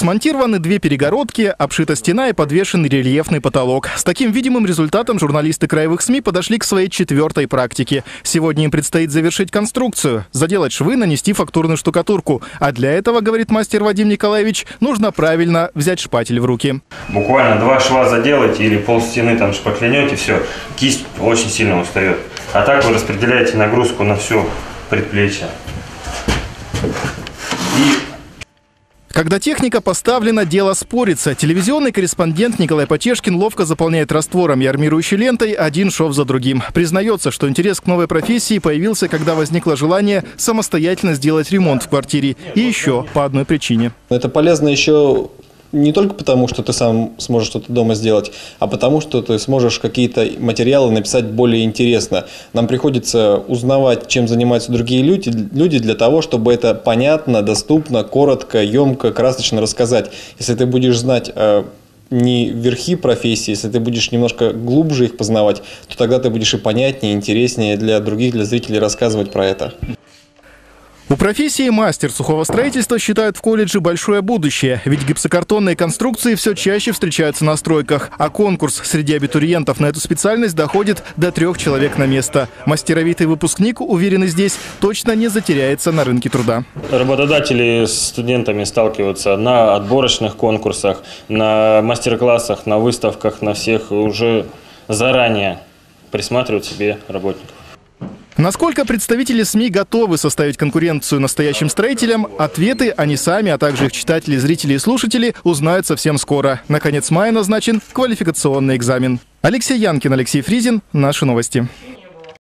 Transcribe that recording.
Смонтированы 2 перегородки, обшита стена и подвешен рельефный потолок. С таким видимым результатом журналисты краевых СМИ подошли к своей 4-й практике. Сегодня им предстоит завершить конструкцию, заделать швы, нанести фактурную штукатурку. А для этого, говорит мастер Вадим Николаевич, нужно правильно взять шпатель в руки. Буквально 2 шва заделайте или полстены там шпаклянете, все, кисть очень сильно устает. А так вы распределяете нагрузку на все предплечье. Когда техника поставлена, дело спорится. Телевизионный корреспондент Николай Потешкин ловко заполняет раствором и армирующей лентой один шов за другим. Признается, что интерес к новой профессии появился, когда возникло желание самостоятельно сделать ремонт в квартире. И еще по одной причине. Это полезно еще не только потому, что ты сам сможешь что-то дома сделать, а потому, что ты сможешь какие-то материалы написать более интересно. Нам приходится узнавать, чем занимаются другие люди для того, чтобы это понятно, доступно, коротко, емко, красочно рассказать. Если ты будешь знать не верхи профессии, если ты будешь немножко глубже их познавать, то тогда ты будешь и понятнее, и интереснее для других, для зрителей рассказывать про это. У профессии мастер сухого строительства считают в колледже большое будущее, ведь гипсокартонные конструкции все чаще встречаются на стройках, а конкурс среди абитуриентов на эту специальность доходит до 3 человек на место. Мастеровитый выпускник, уверенный здесь, точно не затеряется на рынке труда. Работодатели с студентами сталкиваются на отборочных конкурсах, на мастер-классах, на выставках, на всех уже заранее присматривают себе работников. Насколько представители СМИ готовы составить конкуренцию настоящим строителям, ответы они сами, а также их читатели, зрители и слушатели узнают совсем скоро. На конец мая назначен квалификационный экзамен. Алексей Янкин, Алексей Фризин. Наши новости.